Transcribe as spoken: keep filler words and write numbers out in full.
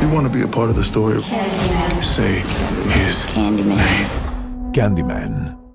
You want to be a part of the story. Candyman. Say his Candyman. name. Candyman.